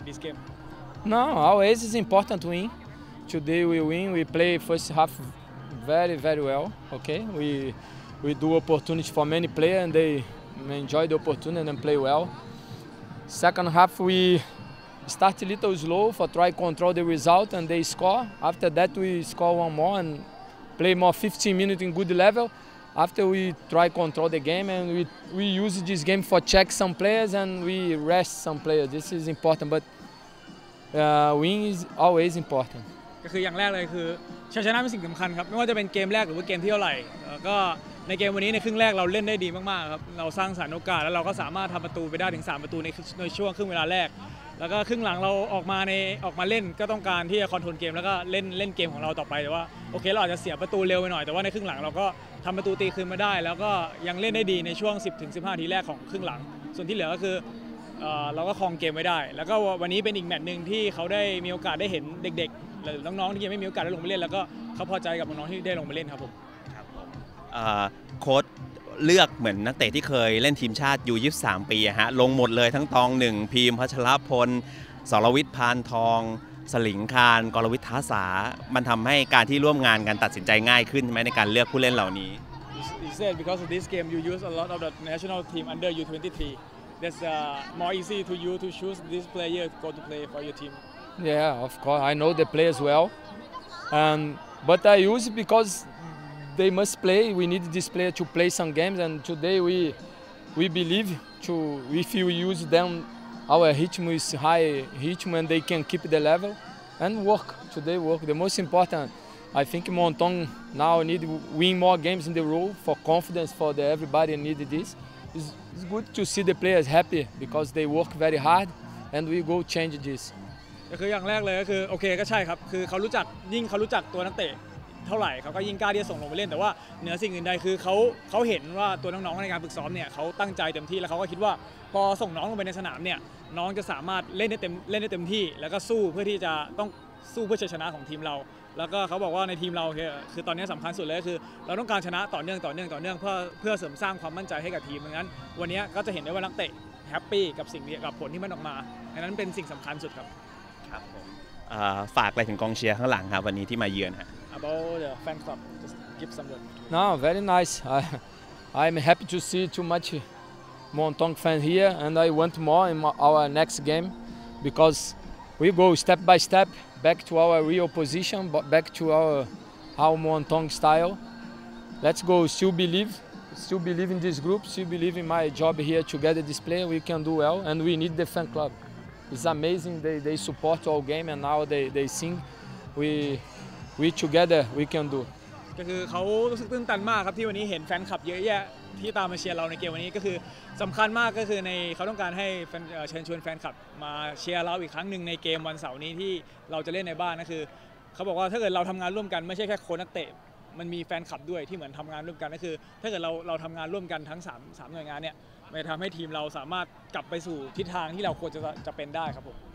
this game? No, always is important to win. Today we win. We play first half very well. Okay, we do opportunity for many players and they enjoy the opportunity and play well. Second half we start a little slow for try control the result and they score. After that we score one more and play more 15 minutes in good level. After we try control the game and we use this game for check some players and we rest some players. This is important, but win is always important. ก็คืออย่างแรกเลยคือชัยชนะเป็นสิ่งสำคัญครับไม่ว่าจะเป็นเกมแรกหรือว่าเกมที่เท่าไหร่ก็ในเกมวันนี้ในครึ่งแรกเราเล่นได้ดีมากๆครับเราสร้างสรรค์โอกาสแล้วเราก็สามารถทำประตูไปได้ถึง3ประตูในช่วงครึ่งเวลาแรกแล้วก็ครึ่งหลังเราออกมาเล่นก็ต้องการที่จะคอนโทรลเกมแล้วก็เล่นเกมของเราต่อไปแต่ว่าโอเคเราอาจจะเสียประตูเร็วไปหน่อยแต่ว่าในครึ่งหลังเราก็ทำประตูตีคืนมาได้แล้วก็ยังเล่นได้ดีในช่วง 10-15 นาทีแรกของครึ่งหลังส่วนที่เหลือก็คือเราก็ครองเกมไว้ได้แล้วก็วันนี้เป็นอีกแมตช์นึงที่เขาได้มีโอกาสได้เห็นเด็กๆหรือน้องๆที่ยังไม่มีโอกาสได้ลงไปเล่นแล้วก็เขาพอใจกับน้องๆที่ได้ลงไปเล่นครับผมโค้ชเลือกเหมือนนักเตะที่เคยเล่นทีมชาติอยู่23 ปีฮะลงหมดเลยทั้งตองหนึ่งพีมพัชรพลสรวิทย์พานทองสลิงคารกรวิทย์ท้าสามันทำให้การที่ร่วมงานกันตัดสินใจง่ายขึ้นใช่ไหมในการเลือกผู้เล่นเหล่านี้ You said because of this game you use a lot of the national team under U23 that's more easy to you to choose this player to go to play for your team. Yeah, of course. I know the players well, but I use it because they must play. We need this player to play some games, and today we believe if we use them, our rhythm is high rhythm, and they can keep the level and work. Today work. The most important, I think, Montong now need to win more games in the row for confidence for everybody need this. It's good to see the players happy because they work very hard, and we go change this. ก็คืออย่างแรกเลยก็คือโอเคก็ใช่ครับคือเขารู้จักตัวนักเตะเท่าไหร่เขาก็ยิ่งกล้าที่จะส่งลงไปเล่นแต่ว่าเหนือสิ่งอื่นใดคือเขาเห็นว่าตัวน้องๆในการฝึกซ้อมเนี่ยเขาตั้งใจเต็มที่แล้วเขาก็คิดว่าพอส่งน้องลงไปในสนามเนี่ยน้องจะสามารถเล่นได้เต็มที่แล้วก็สู้เพื่อที่จะต้องสู้เพื่อชัยชนะของทีมเราแล้วก็เขาบอกว่าในทีมเราคือตอนนี้สำคัญสุดเลยคือเราต้องการชนะต่อเนื่องเพื่อเสริมสร้างความมั่นใจให้กับทีมดังนั้นวันนี้ก็จะเห็นได้ว่านักเตะแฮปปี้กับสิ่งนี้กับผลที่มันออกมาดังนั้นเป็นสิ่งสำคัญสุดครับครับผมฝากอะไรถึงกองเชียร์ข้างหลังครับวันนี้ที่มาเยือนฮะ About the fan club just give some word No, very nice. I'm happy to see too much Montong fan here, and I want more in our next game because we go step by step back to our real position, back to our Montong style. Let's go. Still believe in this group. Still believe in my job here together. This player we can do well, and we need the fan club. It's amazing. They support all game, and now they sing. We together we can do. ก็คือเขารู้สึกตื้นตันมากครับที่วันนี้เห็นแฟนคลับเยอะแยะที่ตามมาเชียร์เราในเกมวันนี้ก็คือสำคัญมากก็คือเขาต้องการให้เชิญชวนแฟนคลับมาเชียร์เราอีกครั้งหนึ่งในเกมวันเสาร์นี้ที่เราจะเล่นในบ้านก็คือเขาบอกว่าถ้าเกิดเราทำงานร่วมกันไม่ใช่แค่โค้ชนักเตะมันมีแฟนคลับด้วยที่เหมือนทำงานร่วมกันก็คือถ้าเกิดเราทำงานร่วมกันทั้ง3หน่วยงานเนี่ยมันจะทำให้ทีมเราสามารถกลับไปสู่ทิศทางที่เราควรจะเป็นได้ครับผม